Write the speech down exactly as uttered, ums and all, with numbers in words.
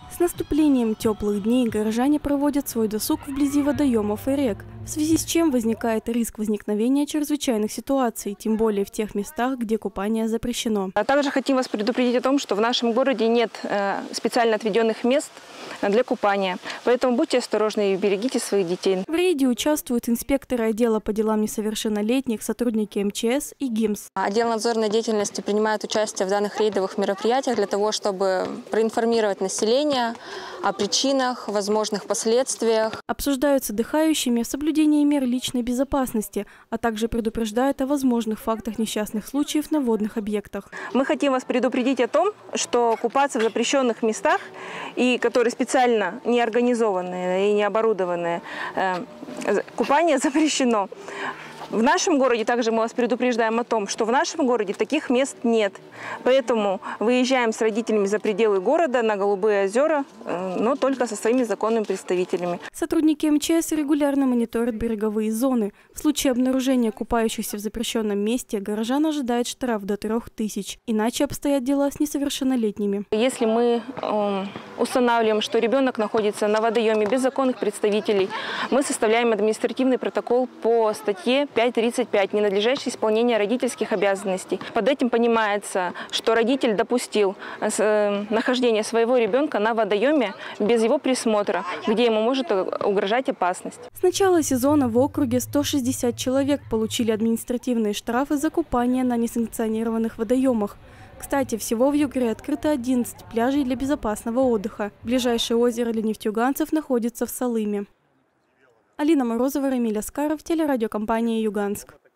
С наступлением теплых дней горожане проводят свой досуг вблизи водоемов и рек, в связи с чем возникает риск возникновения чрезвычайных ситуаций, тем более в тех местах, где купание запрещено. А также хотим вас предупредить о том, что в нашем городе нет э, специально отведенных мест для купания, поэтому будьте осторожны и берегите своих детей. В рейде участвуют инспекторы отдела по делам несовершеннолетних, сотрудники эм че эс и ГИМС. Отдел надзорной деятельности принимает участие в данных рейдовых мероприятиях для того, чтобы проинформировать население о причинах, возможных последствиях. Обсуждают с отдыхающими соблюдение мер личной безопасности, а также предупреждают о возможных фактах несчастных случаев на водных объектах. Мы хотим вас предупредить о том, что купаться в запрещенных местах, и которые специально не организованные и не оборудованные, э, купание запрещено. В нашем городе также мы вас предупреждаем о том, что в нашем городе таких мест нет. Поэтому выезжаем с родителями за пределы города на Голубые озера, но только со своими законными представителями. Сотрудники эм че эс регулярно мониторят береговые зоны. В случае обнаружения купающихся в запрещенном месте горожан ожидает штраф до трех тысяч. Иначе обстоят дела с несовершеннолетними. Если мы э, устанавливаем, что ребенок находится на водоеме без законных представителей, мы составляем административный протокол по статье пять тридцать пять «Ненадлежащее исполнение родительских обязанностей». Под этим понимается, что родитель допустил нахождение своего ребенка на водоеме без его присмотра, где ему может угрожать опасность. С начала сезона в округе сто шестьдесят человек получили административные штрафы за купание на несанкционированных водоемах. Кстати, всего в Югре открыто одиннадцать пляжей для безопасного отдыха. Ближайшее озеро для нефтеюганцев находится в Салыме. Алина Морозова, Рамиль Аскаров, телерадиокомпания «Юганск».